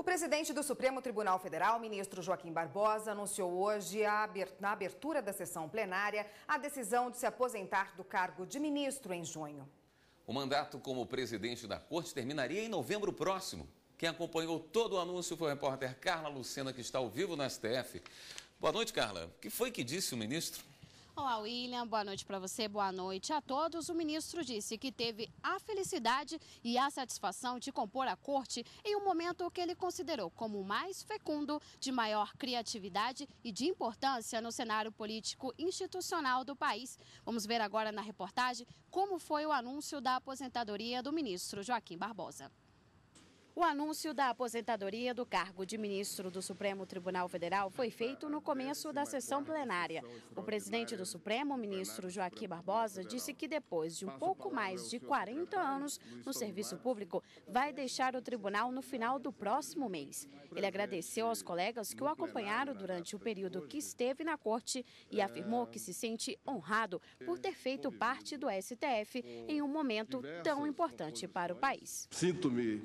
O presidente do Supremo Tribunal Federal, ministro Joaquim Barbosa, anunciou hoje, na abertura da sessão plenária, a decisão de se aposentar do cargo de ministro em junho. O mandato como presidente da Corte terminaria em novembro próximo. Quem acompanhou todo o anúncio foi a repórter Carla Lucena, que está ao vivo no STF. Boa noite, Carla. O que foi que disse o ministro? Olá, William. Boa noite para você, boa noite a todos. O ministro disse que teve a felicidade e a satisfação de compor a corte em um momento que ele considerou como o mais fecundo, de maior criatividade e de importância no cenário político institucional do país. Vamos ver agora na reportagem como foi o anúncio da aposentadoria do ministro Joaquim Barbosa. O anúncio da aposentadoria do cargo de ministro do Supremo Tribunal Federal foi feito no começo da sessão plenária. O presidente do Supremo, ministro Joaquim Barbosa, disse que depois de um pouco mais de 40 anos no serviço público, vai deixar o tribunal no final do próximo mês. Ele agradeceu aos colegas que o acompanharam durante o período que esteve na corte e afirmou que se sente honrado por ter feito parte do STF em um momento tão importante para o país. Sinto-me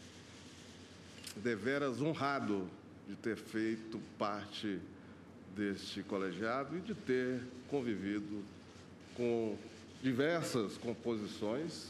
deveras honrado de ter feito parte deste colegiado e de ter convivido com diversas composições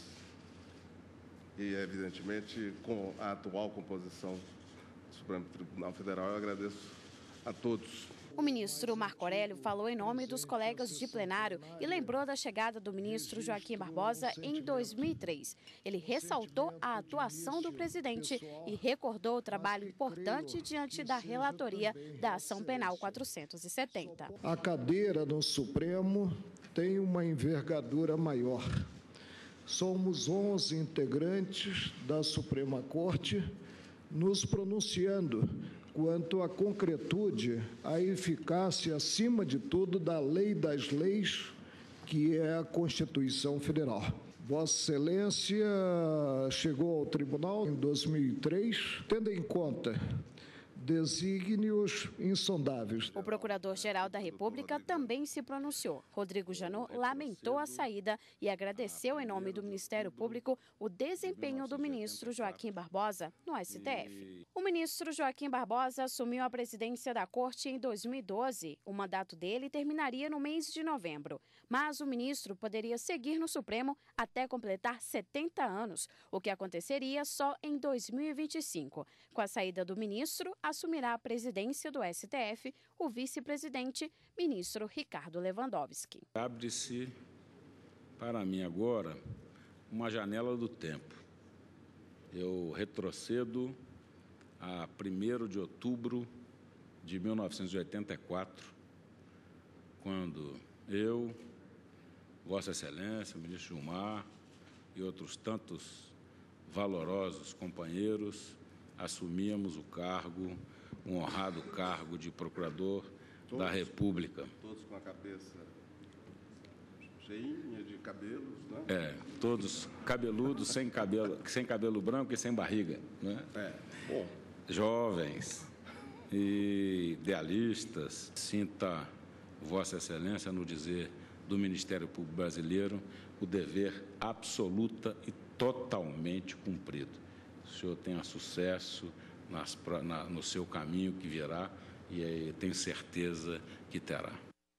e, evidentemente, com a atual composição do Supremo Tribunal Federal. Eu agradeço a todos. O ministro Marco Aurélio falou em nome dos colegas de plenário e lembrou da chegada do ministro Joaquim Barbosa em 2003. Ele ressaltou a atuação do presidente e recordou o trabalho importante diante da relatoria da Ação Penal 470. A cadeira no Supremo tem uma envergadura maior. Somos 11 integrantes da Suprema Corte nos pronunciando quanto à concretude, à eficácia, acima de tudo, da lei das leis, que é a Constituição Federal. Vossa Excelência chegou ao tribunal em 2003, tendo em conta desígnios insondáveis. O Procurador-Geral da República também se pronunciou. Rodrigo Janot lamentou a saída e agradeceu em nome do Ministério Público o desempenho do ministro Joaquim Barbosa no STF. O ministro Joaquim Barbosa assumiu a presidência da Corte em 2012. O mandato dele terminaria no mês de novembro, mas o ministro poderia seguir no Supremo até completar 70 anos, o que aconteceria só em 2025. Com a saída do ministro, assumirá a presidência do STF o vice-presidente, ministro Ricardo Lewandowski. Abre-se para mim agora uma janela do tempo. Eu retrocedo a 1º de outubro de 1984, quando eu, Vossa Excelência, ministro Gilmar e outros tantos valorosos companheiros assumíamos o cargo, um honrado cargo de Procurador da República. Todos com a cabeça cheinha de cabelos, né? Todos cabeludos, sem cabelo branco e sem barriga, né? Bom. Jovens e idealistas. Sinta Vossa Excelência no dizer do Ministério Público Brasileiro o dever absoluta e totalmente cumprido. O senhor tenha sucesso no seu caminho que virá e tenho certeza que terá.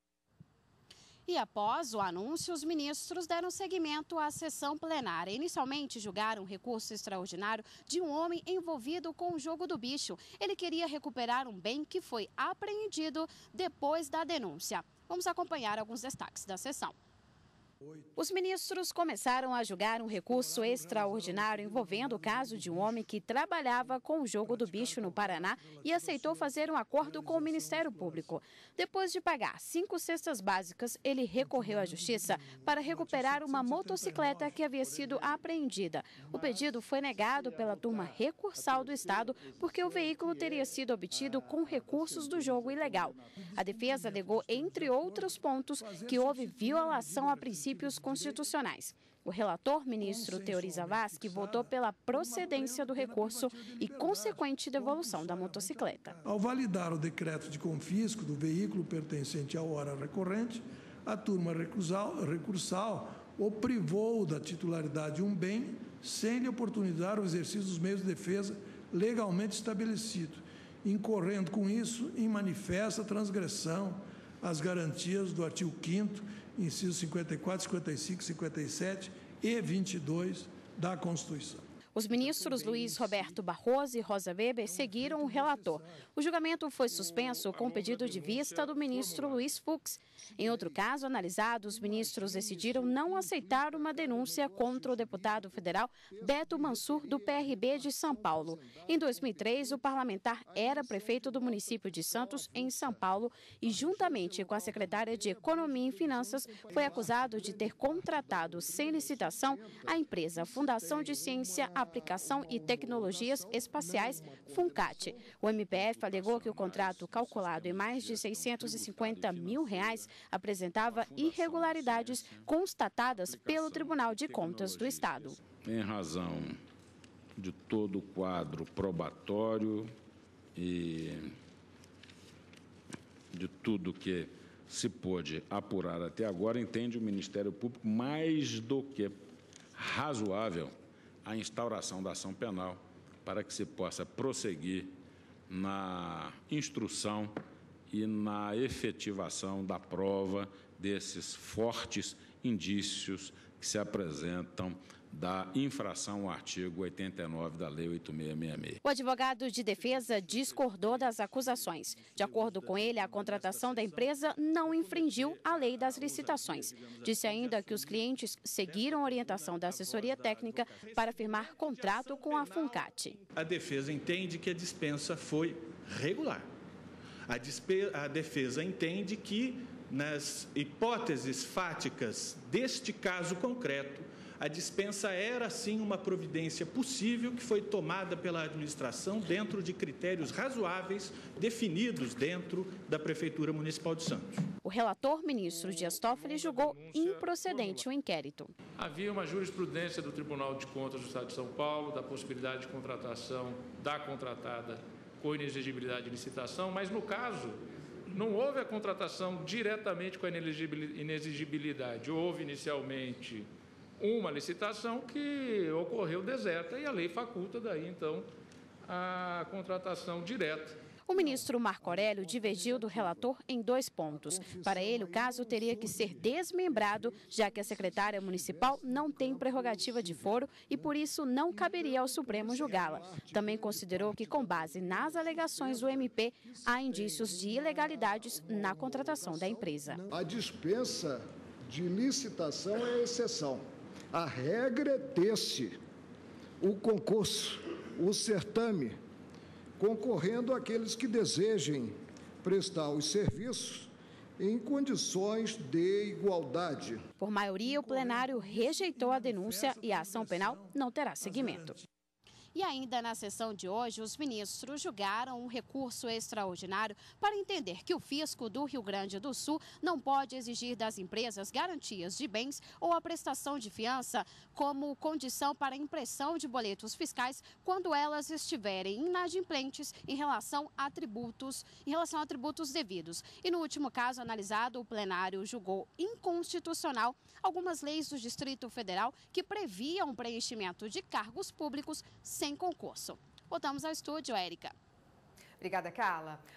E após o anúncio, os ministros deram seguimento à sessão plenária. Inicialmente, julgaram um recurso extraordinário de um homem envolvido com o jogo do bicho. Ele queria recuperar um bem que foi apreendido depois da denúncia. Vamos acompanhar alguns destaques da sessão. Os ministros começaram a julgar um recurso extraordinário envolvendo o caso de um homem que trabalhava com o jogo do bicho no Paraná e aceitou fazer um acordo com o Ministério Público. Depois de pagar 5 cestas básicas, ele recorreu à Justiça para recuperar uma motocicleta que havia sido apreendida. O pedido foi negado pela turma recursal do Estado porque o veículo teria sido obtido com recursos do jogo ilegal. A defesa alegou, entre outros pontos, que houve violação a princípios constitucionais. O relator, ministro Teori Zavascki, votou pela procedência do recurso e consequente devolução da motocicleta. Ao validar o decreto de confisco do veículo pertencente à hora recorrente, a turma recursal o privou da titularidade de um bem sem lhe oportunizar o exercício dos meios de defesa legalmente estabelecido, incorrendo com isso em manifesta transgressão às garantias do artigo 5º, incisos 54, 55, 57 e 22 da Constituição. Os ministros Luiz Roberto Barroso e Rosa Weber seguiram o relator. O julgamento foi suspenso com pedido de vista do ministro Luiz Fux. Em outro caso analisado, os ministros decidiram não aceitar uma denúncia contra o deputado federal Beto Mansur, do PRB de São Paulo. Em 2003, o parlamentar era prefeito do município de Santos, em São Paulo, e juntamente com a secretária de Economia e Finanças, foi acusado de ter contratado sem licitação a empresa Fundação de Ciência, Aplicação e Tecnologias Espaciais, FUNCAT. O MPF alegou que o contrato, calculado em mais de R$650 mil, apresentava irregularidades constatadas pelo Tribunal de Contas do Estado. Em razão de todo o quadro probatório e de tudo que se pôde apurar até agora, entende o Ministério Público mais do que razoável a instauração da ação penal para que se possa prosseguir na instrução e na efetivação da prova desses fortes indícios que se apresentam da infração ao artigo 89 da Lei 8666. O advogado de defesa discordou das acusações. De acordo com ele, a contratação da empresa não infringiu a lei das licitações. Disse ainda que os clientes seguiram a orientação da assessoria técnica para firmar contrato com a FUNCAT. A defesa entende que a dispensa foi regular. A defesa entende que, nas hipóteses fáticas deste caso concreto, a dispensa era, sim, uma providência possível que foi tomada pela administração dentro de critérios razoáveis definidos dentro da Prefeitura Municipal de Santos. O relator, ministro Dias Toffoli, julgou improcedente o inquérito. Havia uma jurisprudência do Tribunal de Contas do Estado de São Paulo da possibilidade de contratação da contratada com inexigibilidade de licitação, mas, no caso, não houve a contratação diretamente com a inexigibilidade. Houve, inicialmente, uma licitação que ocorreu deserta e a lei faculta daí, então, a contratação direta. O ministro Marco Aurélio divergiu do relator em 2 pontos. Para ele, o caso teria que ser desmembrado, já que a secretária municipal não tem prerrogativa de foro e, por isso, não caberia ao Supremo julgá-la. Também considerou que, com base nas alegações do MP, há indícios de ilegalidades na contratação da empresa. A dispensa de licitação é a exceção. A regra é ter-se o concurso, o certame, concorrendo àqueles que desejem prestar os serviços em condições de igualdade. Por maioria, o plenário rejeitou a denúncia e a ação penal não terá seguimento. E ainda na sessão de hoje, os ministros julgaram um recurso extraordinário para entender que o fisco do Rio Grande do Sul não pode exigir das empresas garantias de bens ou a prestação de fiança como condição para a impressão de boletos fiscais quando elas estiverem inadimplentes em relação a tributos devidos. E no último caso analisado, o plenário julgou inconstitucional algumas leis do Distrito Federal que previam o preenchimento de cargos públicos sem concurso. Voltamos ao estúdio, Érica. Obrigada, Carla.